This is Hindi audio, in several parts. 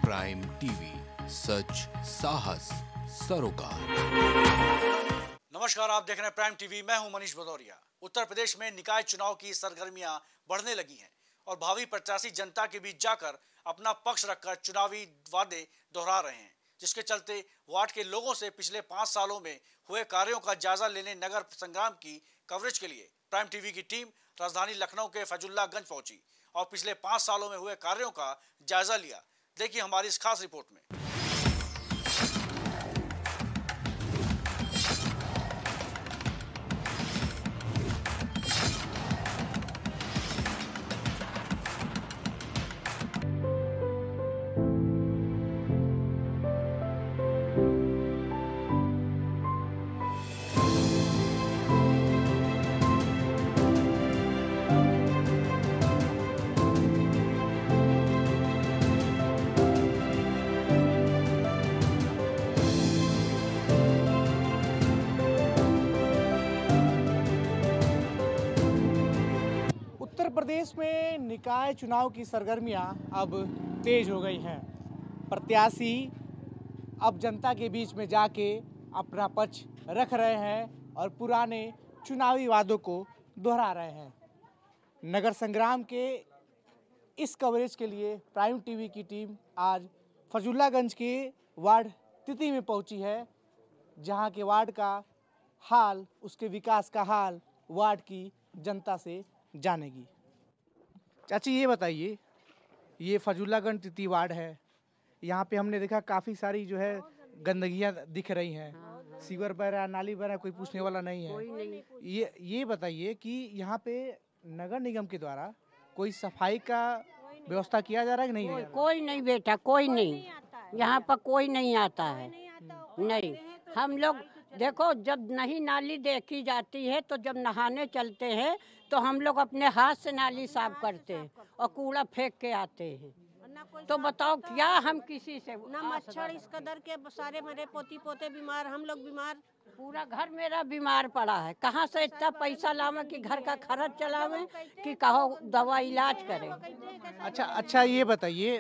प्राइम टीवी, सच साहस सरोकार। नमस्कार, आप देख रहे हैं प्राइम टीवी। मैं हूं मनीष भदौरिया। उत्तर प्रदेश में निकाय चुनाव की सरगर्मियां बढ़ने लगी हैं और भावी प्रत्याशी जनता के बीच जाकर अपना पक्ष रखकर चुनावी वादे दोहरा रहे हैं, जिसके चलते वार्ड के लोगों से पिछले 5 सालों में हुए कार्यों का जायजा लेने नगर संग्राम की कवरेज के लिए प्राइम टीवी की टीम राजधानी लखनऊ के फैजुल्लागंज पहुंची और पिछले 5 सालों में हुए कार्यों का जायजा लिया। देखिए हमारी इस खास रिपोर्ट में। उत्तर प्रदेश में निकाय चुनाव की सरगर्मियां अब तेज हो गई हैं। प्रत्याशी अब जनता के बीच में जाके अपना पक्ष रख रहे हैं और पुराने चुनावी वादों को दोहरा रहे हैं। नगर संग्राम के इस कवरेज के लिए प्राइम टीवी की टीम आज फैजुल्लागंज के वार्ड तिती में पहुंची है, जहां के वार्ड का हाल, उसके विकास का हाल वार्ड की जनता से जानेगी। चाची ये बताइए, ये फैजुल्लागंज तिती वार्ड है, यहाँ पे हमने देखा काफ़ी सारी जो है गंदगियाँ दिख रही हैं। सीवर बह रहा है, नाली बह रहा है, कोई पूछने वाला नहीं है। ये बताइए कि यहाँ पे नगर निगम के द्वारा कोई सफाई का व्यवस्था किया जा रहा है कि नहीं? कोई नहीं बेटा, कोई नहीं, यहाँ पर कोई नहीं आता है। नहीं, हम लोग देखो, जब नहीं नाली देखी जाती है तो जब नहाने चलते हैं तो हम लोग अपने हाथ से नाली साफ करते हैं और कूड़ा फेंक के आते हैं। तो बताओ क्या हम किसी से ना मच्छर इस कदर के सारे मेरे पोती पोते बीमार, हम लोग बीमार, पूरा घर मेरा बीमार पड़ा है। कहाँ से इतना पैसा लावे कि घर का खर्च चलावे कि कहो दवा इलाज करें। अच्छा ये बताइए,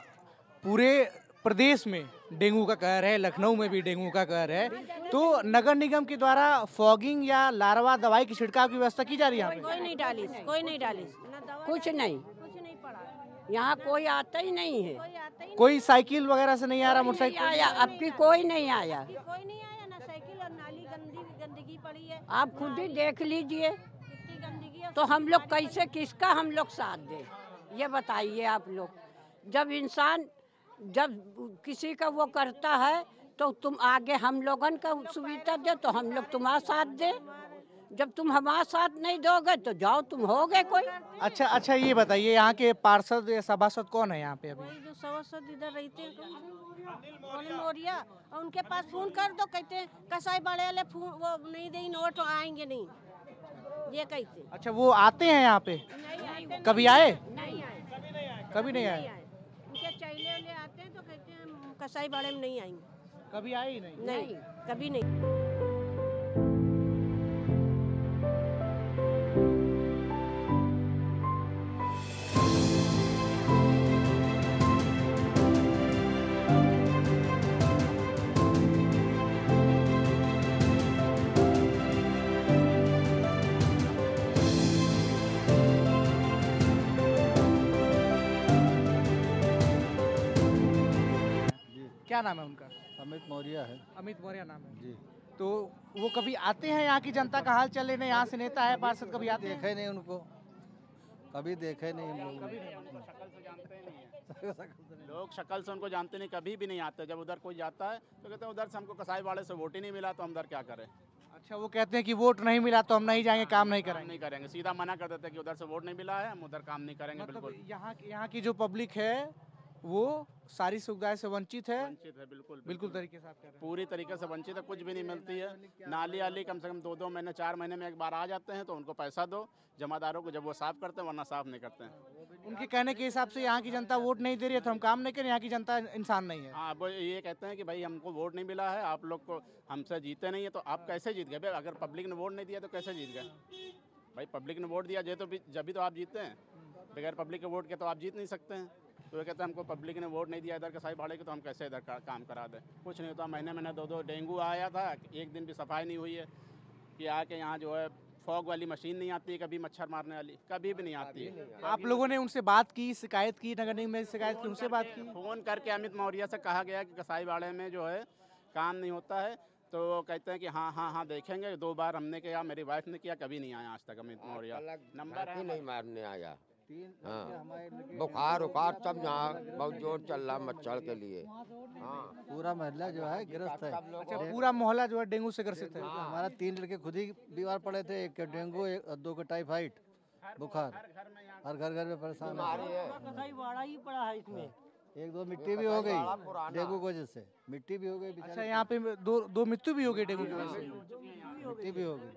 पूरे प्रदेश में डेंगू का कहर है, लखनऊ में भी डेंगू का कहर है, तो नगर निगम के द्वारा फॉगिंग या लार्वा दवाई की छिड़काव की व्यवस्था की जा रही है यहाँ पे? कोई नहीं डाली, कुछ नहीं पड़ा, यहाँ कोई आता ही नहीं है। कोई साइकिल वगैरह से नहीं आ रहा, मोटरसाइकिल आया, अब की कोई नहीं आया। कोई नहीं आया ना साइकिल, और नाली गंदगी पड़ी है। आप खुद ही देख लीजिए, कितनी गंदगी है। तो हम लोग कैसे, किसका हम लोग साथ दें, ये बताइए आप लोग। जब इंसान जब किसी का वो करता है तो तुम आगे हम लोगन का सुविधा दे तो हम लोग तुम्हारा साथ दे। जब तुम हमारा साथ नहीं दोगे तो जाओ, तुम हो गए कोई। अच्छा ये बताइए, यहाँ के पार्षद या सभासद कौन है यहाँ पे अभी? जो सभासद इधर रहते हैं अनिल मौर्या, और उनके पास फोन कर दो, कहते हैं कसाई बड़े वाले वो नहीं देंगे नोट, आएंगे नहीं, ये कहते। अच्छा, वो आते हैं यहाँ पे? कभी आए? नहीं आए, कभी नहीं आए। उनके चैले आते हैं तो कहते हैं कसाई बाड़े में नहीं आएंगे। कभी आए ही नहीं? नहीं, कभी नहीं। क्या नाम है उनका? अमित मौर्य है। अमित मौर्य नाम है जी। तो वो कभी आते हैं यहाँ की जनता का हाल चाल लेने? यहाँ से नेता है, पार्षद कभी आते हैं? देखे नहीं उनको, कभी देखे नहीं। लोग शक्ल से उनको जानते नहीं, कभी भी नहीं आते। जब उधर कोई जाता है तो कहते हैं उधर से हमको कसाई वाले से वोट ही नहीं मिला तो हम उधर क्या करें। अच्छा, वो कहते हैं कि वोट नहीं मिला तो हम नहीं जाएंगे, काम नहीं काम करेंगे। नहीं करेंगे, सीधा मना कर देते हैं कि उधर से वोट नहीं मिला है, हम उधर काम नहीं करेंगे। मतलब बिल्कुल यहाँ की जो पब्लिक है वो सारी सुविधाएं से वंचित है। वंचित है, बिल्कुल तरीके से आप कह रहे हैं। पूरी तरीके से वंचित है, कुछ भी नहीं मिलती है। नाली आली कम से कम 2-2 महीने 4 महीने में एक बार आ जाते हैं तो उनको पैसा दो जमादारों को, जब वो साफ करते हैं, वरना साफ नहीं करते हैं। उनके कहने के हिसाब से यहाँ की जनता वोट नहीं दे रही है तो हम काम नहीं करें, यहाँ की जनता इंसान नहीं है। हाँ, वो ये कहते हैं कि भाई हमको वोट नहीं मिला है, आप लोग को हमसे जीते नहीं है, तो आप कैसे जीत गए भाई? अगर पब्लिक ने वोट नहीं दिया तो कैसे जीत गए भाई? पब्लिक ने वोट दिया जब भी तो आप जीतते हैं, बगैर पब्लिक के वोट के तो आप जीत नहीं सकते हैं। तो वो कहते हैं हमको पब्लिक ने वोट नहीं दिया इधर कसाई बाड़े के, तो हम कैसे इधर काम करा दें। कुछ नहीं होता, महीने महीने 2 डेंगू आया था, एक दिन भी सफाई नहीं हुई है कि आके यहाँ जो है फॉग वाली मशीन नहीं आती है, कभी मच्छर मारने वाली कभी भी नहीं आती है। आप लोगों ने उनसे बात की, शिकायत की, नगर निगम में शिकायत की, उनसे बात की? फ़ोन करके अमित मौर्य से कहा गया कि कसाई बाड़े में जो है काम नहीं होता है, तो वो कहते हैं कि हाँ देखेंगे। 2 बार हमने किया, मेरी वाइफ ने किया, कभी नहीं आया आज तक अमित मौर्य। नंबर है नहीं मारने आया। हाँ, बुखार उखार सब यहाँ बहुत जोर चल रहा मच्छर के लिए। हाँ, पूरा मोहल्ला जो है ग्रस्त है। अच्छा, पूरा मोहल्ला जो है डेंगू से ग्रसित है। हमारा 3 लड़के खुद ही बीमार पड़े थे, एक डेंगू, 2 को टाइफाइड बुखार। हर घर में परेशान है। कसाई बाड़ा ही पड़ा है इसमें। 1-2 मिट्टी भी हो गई डेंगू की वजह से, मिट्टी भी हो गई। अच्छा, यहाँ पे दो मृत्यु भी हो गई डेंगू की वजह से। मिट्टी भी हो गई।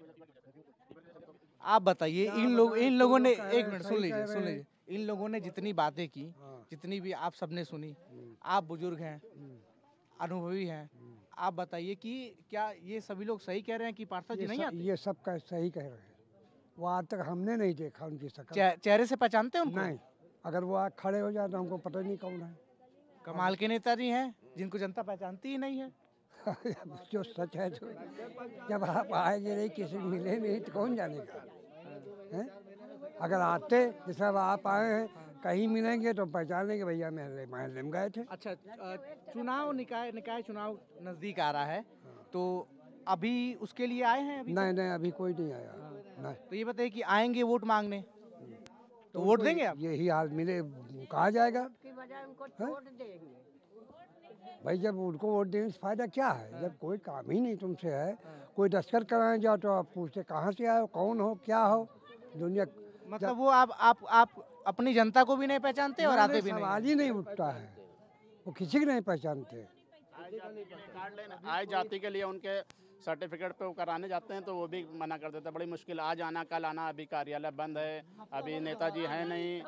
आप बताइए, इन लोगों ने, एक मिनट सुन लीजिए, इन लोगों ने जितनी बातें की, जितनी भी आप सबने सुनी, आप बुजुर्ग हैं, अनुभवी हैं, आप बताइए कि क्या ये सभी लोग सही कह रहे हैं कि पार्षद जी नहीं आते? ये सब का सही कह रहे हैं। वो आज तक हमने नहीं देखा उनकी शक्ल। चेहरे से पहचानते हैं उनको? नहीं, अगर वो आज खड़े हो जाए तो हमको पता ही नहीं कौन है। कमाल के नेताजी हैं जिनको जनता पहचानती ही नहीं है। जो सच है, जो जब आप आएंगे नहीं, किसी मिले नहीं तो कौन जानेगा हैं? अगर आते, जैसे अब आप आए हैं, कहीं मिलेंगे तो पहचान लेंगे, भैया महल्ले में गए थे। अच्छा, चुनाव निकाय चुनाव नजदीक आ रहा है, तो अभी उसके लिए आए हैं? नहीं, अभी कोई नहीं आया। नहीं, तो ये बताइए कि आएंगे वोट मांगने, तो वोट देंगे आप? यही हाल मिले कहा जाएगा भाई, जब उनको वोट देने से फायदा क्या है, जब कोई काम ही नहीं तुमसे है। कोई दस्तखत कराने जाओ तो आप पूछते कहाँ से आए हो, कौन हो, क्या हो, दुनिया। मतलब वो आप अपनी जनता को भी नहीं पहचानते और आते भी नहीं? सवाल ही नहीं उठता है, वो किसी को नहीं पहचानते। आय जाति के लिए उनके सर्टिफिकेट पे वो कराने जाते हैं तो वो भी मना कर देते हैं। बड़ी मुश्किल, आज आना कल आना, अभी कार्यालय बंद है, अभी नेताजी हैं नहीं,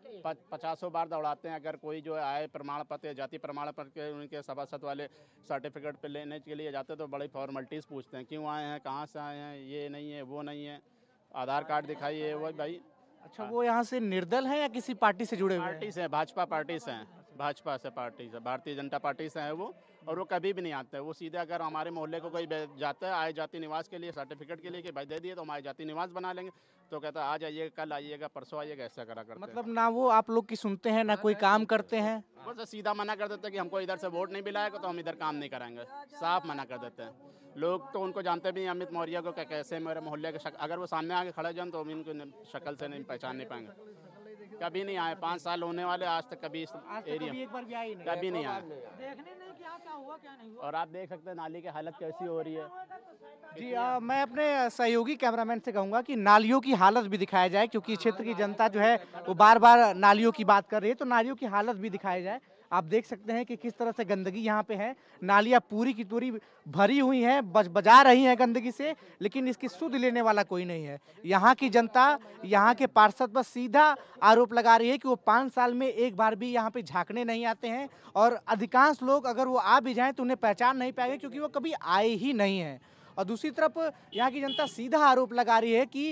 50 बार दौड़ाते हैं। अगर कोई जो आए प्रमाण पत्र, जाति प्रमाण पत्र के उनके सभासद वाले सर्टिफिकेट पे लेने के लिए जाते हैं तो बड़ी फॉर्मेलिटीज़ पूछते हैं, क्यों आए हैं, कहाँ से आए हैं, ये नहीं है, वो नहीं है, आधार कार्ड दिखाइए। वो भाई, अच्छा, वो यहाँ से निर्दल है या किसी पार्टी से जुड़े हुए हैं? पार्टी से, भाजपा पार्टी से हैं, भाजपा से पार्टी से, भारतीय जनता पार्टी से है वो। और वो कभी भी नहीं आते हैं। वो सीधे अगर हमारे मोहल्ले को कोई जाता है आय जाति निवास के लिए, सर्टिफिकेट के लिए कि भाई दे दिए तो हम आय जाति निवास बना लेंगे, तो कहता है आज आइएगा, कल आइएगा, परसों आइएगा, ऐसा करा करते हैं। मतलब ना वो आप लोग की सुनते हैं, ना कोई काम करते हैं? बस सीधा मना कर देते हैं कि हमको इधर से वोट नहीं मिलाएगा तो हम इधर काम नहीं करेंगे, साफ मना कर देते हैं। लोग तो उनको जानते भी अमित मौर्य को, कैसे मेरे मोहल्ले के अगर वो सामने आके खड़े जाए तो हम इनको शक्ल से नहीं पहचान नहीं पाएंगे। कभी नहीं आए, 5 साल होने वाले, आज तक कभी इस एरिया एक बार भी आए नहीं? कभी नहीं आए। देखने नहीं क्या हुआ क्या नहीं हुआ। और आप देख सकते हैं नाली की हालत कैसी हो रही है। जी, मैं अपने सहयोगी कैमरामैन से कहूंगा कि नालियों की हालत भी दिखाया जाए, क्योंकि क्षेत्र की जनता जो है वो बार बार नालियों की बात कर रही है, तो नालियों की हालत भी दिखाया जाए। आप देख सकते हैं कि किस तरह से गंदगी यहाँ पे है, नालियाँ पूरी की पूरी भरी हुई हैं, बजा रही हैं गंदगी से, लेकिन इसकी सुध लेने वाला कोई नहीं है। यहाँ की जनता, यहाँ के पार्षद बस सीधा आरोप लगा रही है कि वो 5 साल में एक बार भी यहाँ पे झांकने नहीं आते हैं, और अधिकांश लोग अगर वो आ भी जाएं तो उन्हें पहचान नहीं पाएंगे, क्योंकि वो कभी आए ही नहीं हैं। और दूसरी तरफ यहाँ की जनता सीधा आरोप लगा रही है कि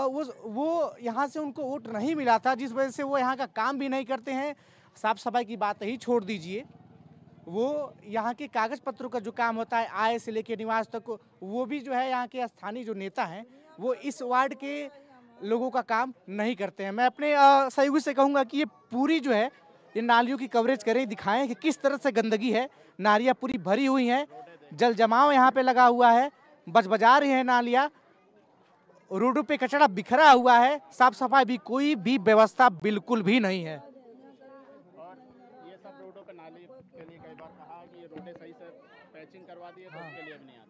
वो यहाँ से उनको वोट नहीं मिला था, जिस वजह से वो यहाँ का काम भी नहीं करते हैं। साफ सफाई की बात ही छोड़ दीजिए, वो यहाँ के कागज पत्रों का जो काम होता है, आय से लेकर निवास तक, वो भी जो है यहाँ के स्थानीय जो नेता हैं वो इस वार्ड के लोगों का काम नहीं करते हैं। मैं अपने सहयोगी से कहूँगा कि ये पूरी जो है ये नालियों की कवरेज करें, दिखाएं कि किस तरह से गंदगी है, नालियाँ पूरी भरी हुई हैं, जल जमाव यहाँ पे लगा हुआ है, बजा रही है नालियाँ, रोडों पे कचरा बिखरा हुआ है, साफ सफाई भी कोई भी व्यवस्था बिल्कुल भी नहीं है। नाली के लिए कई बार कहा कि ये रोडें सही से पैचिंग करवा दिए तो उसके लिए अब नहीं आते।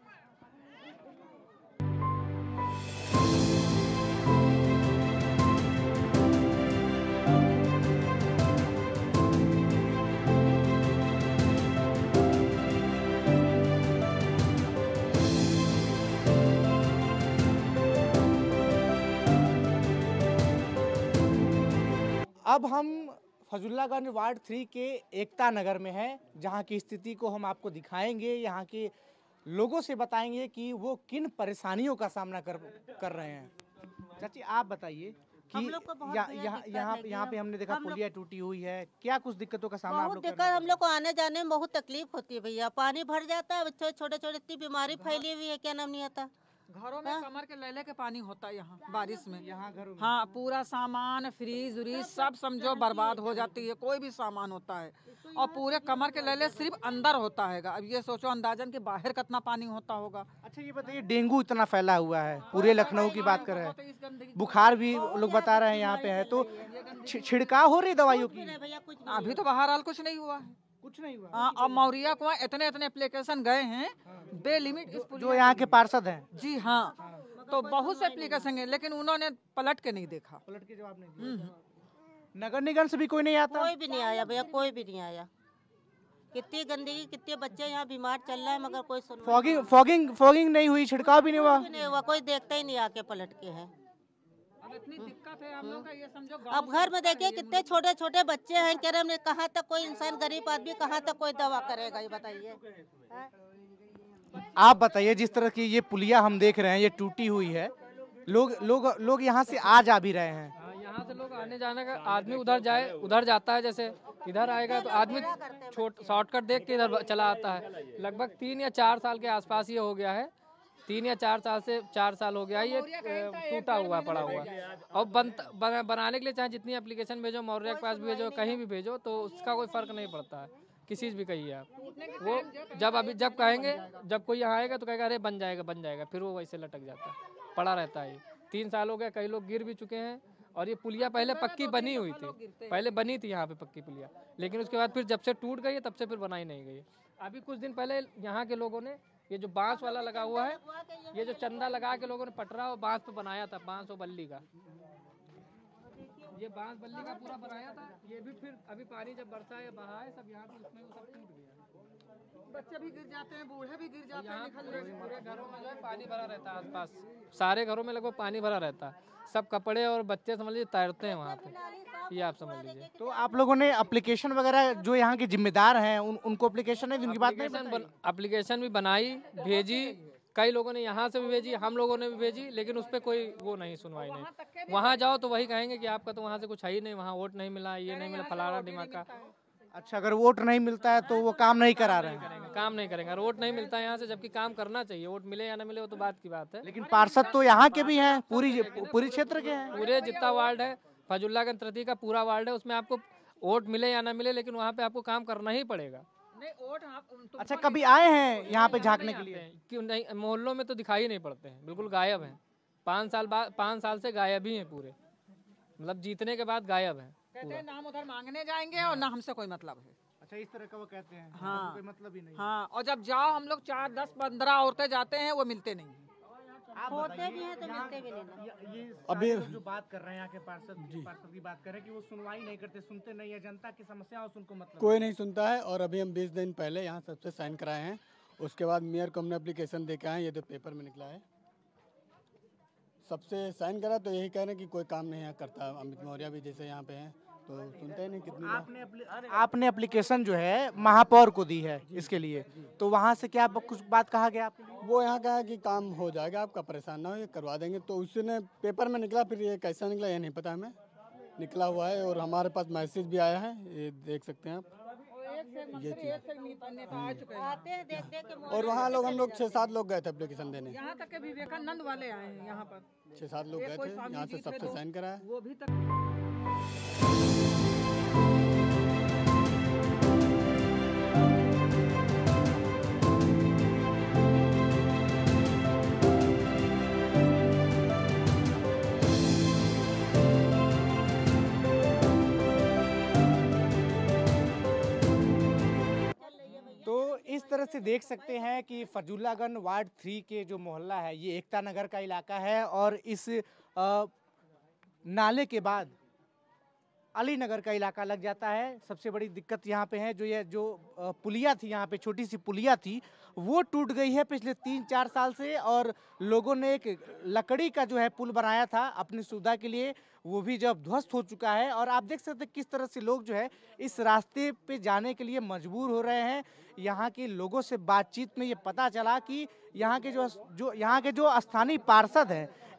अब हम फजुल्लागंज वार्ड 3 के एकता नगर में हैं, जहां की स्थिति को हम आपको दिखाएंगे, यहां के लोगों से बताएंगे कि वो किन परेशानियों का सामना कर रहे हैं। चाची, आप बताइए हम लोग को बहुत यहाँ पे हमने देखा पुलिया टूटी हुई है, क्या कुछ दिक्कतों का सामना आप बहुत लोग दिक्कत, करना हम लोग को आने जाने में बहुत तकलीफ होती है भैया। पानी भर जाता है, छोटे छोटे इतनी बीमारी फैली हुई है, क्या नाम नहीं आता। घरों में कमर के लेले के पानी होता है यहाँ बारिश में। यहाँ घरों में हाँ, पूरा सामान फ्रीज व्रीज सब समझो बर्बाद हो जाती है, कोई भी सामान होता है। और पूरे कमर के लेले सिर्फ अंदर होता है। अब ये सोचो अंदाजन के बाहर कितना पानी होता होगा। अच्छा ये बताइए, डेंगू इतना फैला हुआ है, पूरे लखनऊ की बात कर रहे हैं, बुखार भी लोग बता रहे हैं यहाँ पे है, तो छिड़काव हो रही दवाइयों की? अभी तो बहरहाल कुछ नहीं हुआ है, कुछ नहीं हुआ। हाँ, और मौरिया को इतने एप्लीकेशन गए हैं बेलिमिट जो यहाँ के पार्षद हैं। जी हाँ, तो बहुत से एप्लीकेशन है, लेकिन उन्होंने पलट के नहीं देखा, पलट के जवाब नहीं दिया। नगर निगम से भी कोई नहीं आता? कोई भी नहीं आया भैया, कोई भी नहीं आया। कितनी गंदगी, कितने बच्चे यहाँ बीमार चल रहे हैं, मगर कोई फॉगिंग नहीं हुई, छिड़काव भी नहीं हुआ, कोई देखता ही नहीं आके पलट के है। अब इतनी दिक्कत है हम लोग का, ये समझो अब घर में देखिए कितने छोटे छोटे बच्चे हैं, कह रहे कहाँ तक कोई इंसान, गरीब आदमी कहाँ तक कोई दवा करेगा, ये बताइए। आप बताइए, जिस तरह की ये पुलिया हम देख रहे हैं, ये टूटी हुई है, लोग यहाँ से आ जा भी रहे हैं। यहाँ से लोग आने जाने का, आदमी उधर जाए उधर जाता है, जैसे इधर आएगा तो आदमी शॉर्टकट देख के इधर चला आता है। लगभग 3 या 4 साल के आसपास ये हो गया है, 3 या 4 साल हो गया ये टूटा हुआ पड़ा हुआ। और बनाने के लिए चाहे जितनी एप्लीकेशन भेजो, मौर्य के पास भी भेजो, कहीं भी भेजो, तो उसका कोई फर्क नहीं पड़ता है, किसी से भी कहिए आप। वो जब कहेंगे, जब कोई यहाँ आएगा तो कहेगा अरे बन जाएगा, फिर वो वैसे लटक जाता है, पड़ा रहता है। 3 साल हो गया, कई लोग गिर भी चुके हैं। और ये पुलिया पहले पक्की बनी हुई थी, पहले बनी थी यहाँ पे पक्की पुलिया, लेकिन उसके बाद फिर जब से टूट गई है तब से फिर बनाई नहीं गई। अभी कुछ दिन पहले यहाँ के लोगों ने ये जो बांस वाला लगा हुआ है, ये जो चंदा लगा के लोगों ने पटरा और बांस पे बनाया था, बांस और बल्ली का, ये बांस बल्ली का पूरा बनाया था। ये भी फिर अभी पानी जब बरसा है बहा है सब यहाँ पे, उसमें वो सब टूट गया। बच्चे भी गिर जाते हैं, बूढ़े भी गिर जाते हैं। पूरे घरों में जो है पानी भरा रहता है, आसपास सारे घरों में लगभग पानी भरा रहता है, सब कपड़े और बच्चे समझ लीजिए तैरते हैं वहाँ पे, ये आप समझ लीजिए। तो आप लोगों ने एप्लीकेशन वगैरह, जो यहाँ के जिम्मेदार हैं उनको एप्लीकेशन है, उनकी बात नहीं? एप्लीकेशन भी बनाई, भेजी, कई लोगों ने यहाँ से भी भेजी, हम लोगों ने भी भेजी, लेकिन उस पर कोई वो नहीं, सुनवाई नहीं। वहाँ जाओ तो वही कहेंगे कि आपका तो वहाँ से कुछ है ही नहीं, वहाँ वोट नहीं मिला, ये नहीं मिला, फलाना दिमाग का। अच्छा, अगर वोट नहीं मिलता है तो वो काम नहीं करा रहे हैं? काम नहीं करेंगे, वोट नहीं मिलता है यहाँ से, जबकि काम करना चाहिए। वोट मिले या ना मिले वो तो बात की बात है। लेकिन पार्षद तो यहाँ के भी हैं, पूरी क्षेत्र के हैं, पूरे जितना वार्ड है, फजुल्लागंज तृतीय का पूरा वार्ड है, उसमें आपको वोट मिले या ना मिले, लेकिन वहाँ पे आपको काम करना ही पड़ेगा। अच्छा, कभी आए हैं यहाँ पे झांकने के लिए? क्यों नहीं, मोहल्लों में तो दिखाई नहीं पड़ते हैं, बिल्कुल गायब हैं। 5 साल से गायब ही हैं पूरे, मतलब जीतने के बाद गायब हैं। कहते हैं ना हम उधर मांगने जाएंगे और ना हमसे कोई मतलब है। अच्छा, इस तरह का वो कहते हैं? हाँ, कोई मतलब ही नहीं। हाँ, और जब जाओ हम लोग 4, 10, 15 औरतें जाते हैं, वो मिलते नहीं। होते भी हैं तो मिलते भी नहीं। ये अभी जो बात कर रहे हैं यहाँ के पार्षद की बात कर रहे हैं कि वो सुनवाई नहीं करते, सुनते नहीं है, जनता की समस्या उनको मतलब कोई नहीं सुनता है। और अभी हम 20 दिन पहले यहाँ सबसे साइन कराए हैं, उसके बाद मेयर को हमने एप्लीकेशन दे के आए, ये तो पेपर में निकला है, सबसे साइन करा, तो यही कह रहे हैं कि कोई काम नहीं यहाँ करता। अमित मौर्य भी जैसे यहाँ पे हैं तो सुनते ही नहीं। कितनी आपने एप्लीकेशन जो है महापौर को दी है इसके लिए, तो वहाँ से क्या कुछ बात कहा गया आपके लिए? वो यहाँ कहा कि काम हो जाएगा, आपका परेशान ना हो, ये करवा देंगे। तो उसने पेपर में निकला, फिर ये कैसा निकला ये नहीं पता हमें, निकला हुआ है। और हमारे पास मैसेज भी आया है, ये देख सकते हैं आप, ये चीज़। और वहाँ हम लोग 6-7 लोग गए थे एप्लीकेशन देने, यहाँ तक के विवेकानंद वाले आए हैं यहाँ पर, 6-7 लोग गए थे, यहाँ से सबसे साइन कराया। वो भी तक इस तरह से देख सकते हैं कि फजुल्लागंज वार्ड 3 के जो मोहल्ला है, ये एकता नगर का इलाका है, और इस नाले के बाद अली नगर का इलाका लग जाता है। सबसे बड़ी दिक्कत यहाँ पे है, जो पुलिया थी, यहाँ पे छोटी सी पुलिया थी, वो टूट गई है पिछले 3-4 साल से, और लोगों ने एक लकड़ी का जो है पुल बनाया था अपनी सुविधा के लिए, वो भी जब ध्वस्त हो चुका है। और आप देख सकते हैं किस तरह से लोग जो है इस रास्ते पे जाने के लिए मजबूर हो रहे हैं। यहाँ के लोगों से बातचीत में ये पता चला कि यहाँ के जो स्थानीय पार्षद हैं,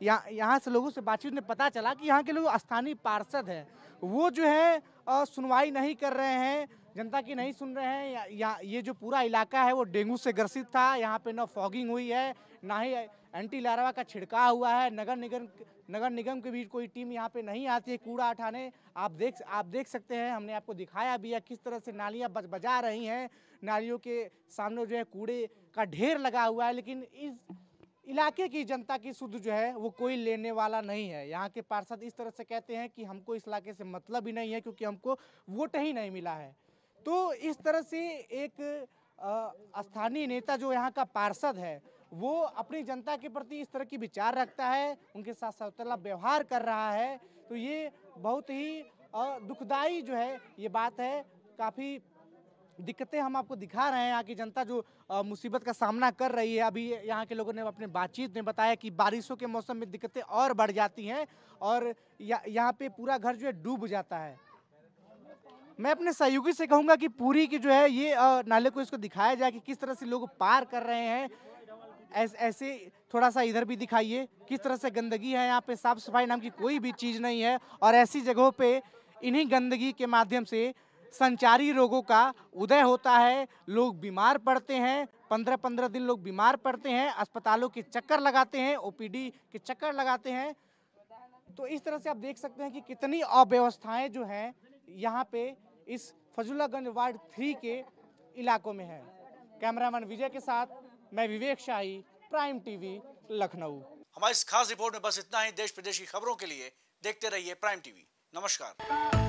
यहाँ से लोगों से बातचीत में पता चला कि यहाँ के लोग स्थानीय पार्षद हैं, वो जो है सुनवाई नहीं कर रहे हैं, जनता की नहीं सुन रहे हैं। ये जो पूरा इलाका है वो डेंगू से ग्रसित था। यहाँ पे न फॉगिंग हुई है, ना ही एंटी लार्वा का छिड़काव हुआ है। नगर निगम के भी कोई टीम यहाँ पे नहीं आती है कूड़ा उठाने। आप देख सकते हैं, हमने आपको दिखाया भी है किस तरह से नालियाँ बजा रही हैं। नालियों के सामने जो है कूड़े का ढेर लगा हुआ है, लेकिन इस इलाके की जनता की सुध जो है वो कोई लेने वाला नहीं है। यहाँ के पार्षद इस तरह से कहते हैं कि हमको इस इलाके से मतलब ही नहीं है, क्योंकि हमको वोट ही नहीं मिला है। तो इस तरह से एक स्थानीय नेता जो यहाँ का पार्षद है वो अपनी जनता के प्रति इस तरह की विचार रखता है, उनके साथ सौतेला व्यवहार कर रहा है। तो ये बहुत ही दुखदाई जो है ये बात है। काफ़ी दिक्कतें हम आपको दिखा रहे हैं, यहाँ की जनता जो मुसीबत का सामना कर रही है। अभी यहाँ के लोगों ने अपने बातचीत में बताया कि बारिशों के मौसम में दिक्कतें और बढ़ जाती हैं और यहाँ पे पूरा घर जो है डूब जाता है। मैं अपने सहयोगी से कहूँगा कि पूरी की जो है ये नाले को इसको दिखाया जाए कि किस तरह से लोग पार कर रहे हैं। ऐसे थोड़ा सा इधर भी दिखाइए किस तरह से गंदगी है। यहाँ पे साफ सफाई नाम की कोई भी चीज़ नहीं है और ऐसी जगहों पे इन्हीं गंदगी के माध्यम से संचारी रोगों का उदय होता है। लोग बीमार पड़ते हैं, 15-15 दिन लोग बीमार पड़ते हैं, अस्पतालों के चक्कर लगाते हैं, ओपीडी के चक्कर लगाते हैं। तो इस तरह से आप देख सकते हैं कि कितनी अव्यवस्थाएं जो हैं यहाँ पे इस फजूलागंज वार्ड 3 के इलाकों में है। कैमरामैन विजय के साथ मैं विवेक शाही, प्राइम टीवी, लखनऊ। हमारी इस खास रिपोर्ट में बस इतना ही। देश प्रदेश की खबरों के लिए देखते रहिए प्राइम टीवी। नमस्कार।